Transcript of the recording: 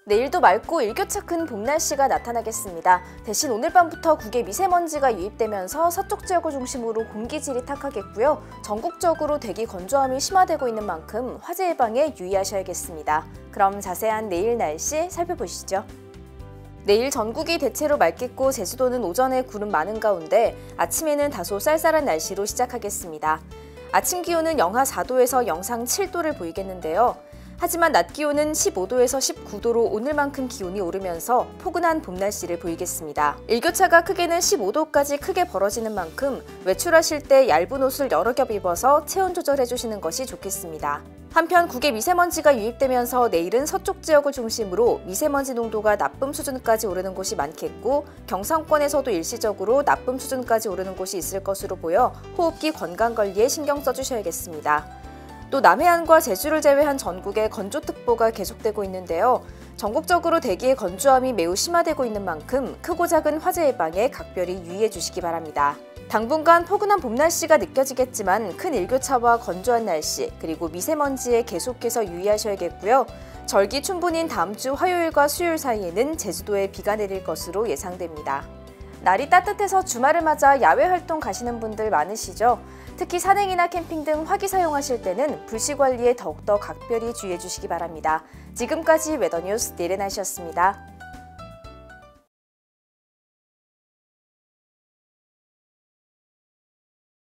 내일도 맑고 일교차 큰 봄 날씨가 나타나겠습니다. 대신 오늘 밤부터 국외 미세먼지가 유입되면서 서쪽 지역을 중심으로 공기질이 탁하겠고요. 전국적으로 대기 건조함이 심화되고 있는 만큼 화재 예방에 유의하셔야겠습니다. 그럼 자세한 내일 날씨 살펴보시죠. 내일 전국이 대체로 맑겠고 제주도는 오전에 구름 많은 가운데 아침에는 다소 쌀쌀한 날씨로 시작하겠습니다. 아침 기온은 영하 4도에서 영상 7도를 보이겠는데요. 하지만 낮 기온은 15도에서 19도로 오늘만큼 기온이 오르면서 포근한 봄 날씨를 보이겠습니다. 일교차가 크게는 15도까지 크게 벌어지는 만큼 외출하실 때 얇은 옷을 여러 겹 입어서 체온 조절해 주시는 것이 좋겠습니다. 한편 국외 미세먼지가 유입되면서 내일은 서쪽 지역을 중심으로 미세먼지 농도가 나쁨 수준까지 오르는 곳이 많겠고 경상권에서도 일시적으로 나쁨 수준까지 오르는 곳이 있을 것으로 보여 호흡기 건강관리에 신경 써주셔야겠습니다. 또 남해안과 제주를 제외한 전국에 건조특보가 계속되고 있는데요. 전국적으로 대기의 건조함이 매우 심화되고 있는 만큼 크고 작은 화재 예방에 각별히 유의해 주시기 바랍니다. 당분간 포근한 봄 날씨가 느껴지겠지만 큰 일교차와 건조한 날씨 그리고 미세먼지에 계속해서 유의하셔야겠고요. 절기 춘분인 다음 주 화요일과 수요일 사이에는 제주도에 비가 내릴 것으로 예상됩니다. 날이 따뜻해서 주말을 맞아 야외 활동 가시는 분들 많으시죠? 특히 산행이나 캠핑 등 화기 사용하실 때는 불씨 관리에 더욱더 각별히 주의해 주시기 바랍니다. 지금까지 웨더뉴스 내레나시였습니다.